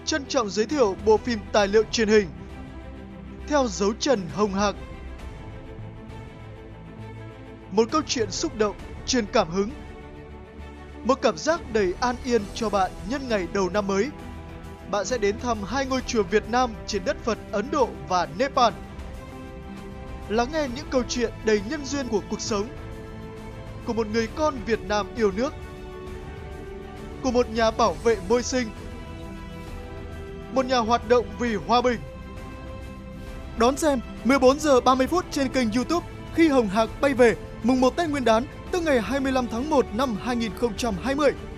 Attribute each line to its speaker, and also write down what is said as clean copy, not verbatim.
Speaker 1: trân trọng giới thiệu bộ phim tài liệu truyền hình Theo dấu chân Hồng Hạc. Một câu chuyện xúc động, truyền cảm hứng. Một cảm giác đầy an yên cho bạn nhân ngày đầu năm mới. Bạn sẽ đến thăm 2 ngôi chùa Việt Nam trên đất Phật Ấn Độ và Nepal. Lắng nghe những câu chuyện đầy nhân duyên của cuộc sống, của một người con Việt Nam yêu nước, của một nhà bảo vệ môi sinh, một nhà hoạt động vì hòa bình. Đón xem 14 giờ 30 phút trên kênh YouTube Khi Hồng Hạc bay về, mùng 1 Tết Nguyên đán, tức ngày 25 tháng 1 năm 2020.